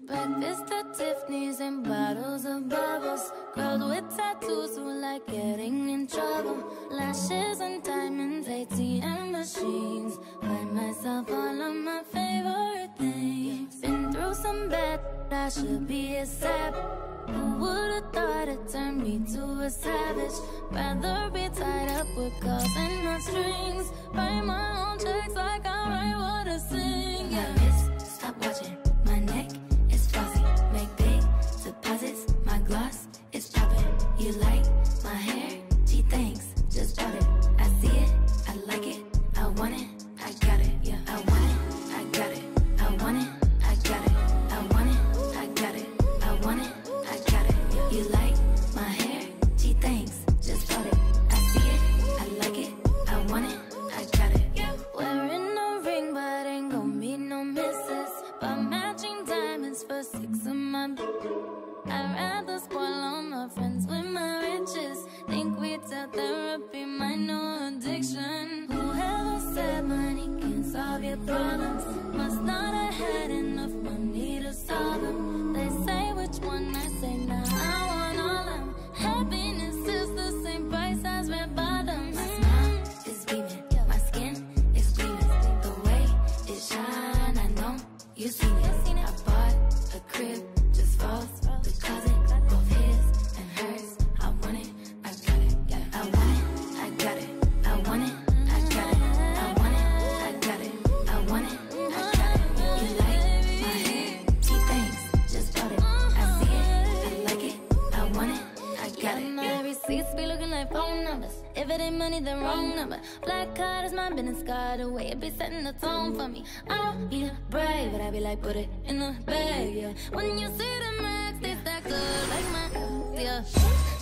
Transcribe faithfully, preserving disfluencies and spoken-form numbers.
Breakfast at Tiffany's and bottles of bubbles. Girls with tattoos who like getting in trouble. Lashes and diamonds, A T M machines. Buy myself all of my favorite things. Been through some bad, I should be a sap. Who would've thought it turned me to a savage? Rather be tied up with calls and not strings. Write my own checks like I write what I sing. Yeah. My wrist, stop watching. My neck is flossy. Make big deposits. My gloss is popping. You like my hair? Gee, thanks. Just bought it. I see it. I like it. I want it. I got it. Yeah. I want it. I got it. I want it. I got it. I want it. I got it. I want it. I got it. Yeah. You like my hair? Gee, thanks. Just bought it. I see it. I like it. I want it. I got it. Yeah. Wearing a ring, but ain't gon' be no misses. But matching diamonds for six of my. I'd rather spoil all my friends with my riches. Think retail therapy might know addiction. Whoever said money can solve your problems must not have had enough money to solve them. They say which one, I say nah, I want all them. Happiness is the same price as red bottoms. My smile is beaming, my skin is gleaming. The way it shine, I know you've seen it. I bought a crib just for the closet, both his and hers. I want it, I got it. I want it, I got it. I want it, I got it. I want it, I got it. I want it, I got it. You like my hair? Gee, thanks. Just bought it. I see it, I like it. I want it, I got it. My receipts be looking like phone numbers. If it ain't money, then wrong number. Black card is my business card. The way it be setting the tone for me. I don't need a brave, but I be like, put it in the bag, yeah. When you see the max, they stack up like my, yeah.